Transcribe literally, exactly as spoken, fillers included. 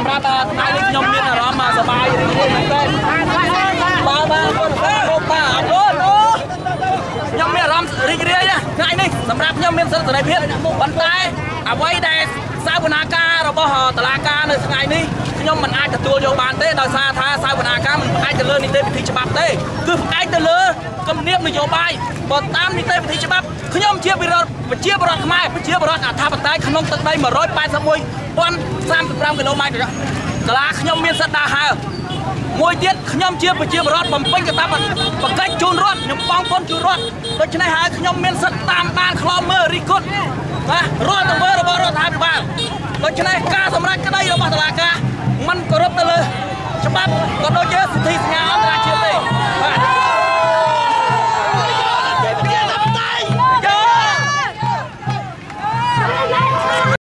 សម្រាប់ថ្ងៃនេះខ្ញុំមានអារម្មណ៍សប្បាយរីករាយមែនទែនបាទបាទបងប្អូនបាទអរគុណអូខ្ញុំមានអារម្មណ៍រីករាយថ្ងៃនេះសម្រាប់ខ្ញុំមានសិទ្ធិសេរីភាពប៉ុន្តែអ្វីដែលសាវនាការរបស់តុលាការនៅថ្ងៃនេះខ្ញុំមិនអាចទទួលយកបានទេដោយសារថាសាវនាការមិនផ្អែកទៅលើនីតិវិធីច្បាប់ទេគឺផ្អែកទៅលើគំនាបនយោបាយបើតាមនីតិវិធីច្បាប់ខ្ញុំជាវិរដ្ឋជាបរដ្ឋខ្មែរជាបរដ្ឋអធិបតេយ្យក្នុងទឹកដីមួយរយប៉ែតសិបមួយពាន់សាមសិបប្រាំគីឡូម៉ែត្រកាលាខ្ញុំមានសិទ្ធិដើរហើរមួយទៀតខ្ញុំជាប្រជាពលរដ្ឋបំពេញកាតព្វកិច្ចជូនរដ្ឋខ្ញុំបងប្អូនជូនរដ្ឋដូច្នេះហើយខ្ញុំមានសិទ្ធិតាមដានខ្លំមើលរីគុតបាទរដ្ឋទៅមើលរបស់រដ្ឋាភិបាលដូច្នេះ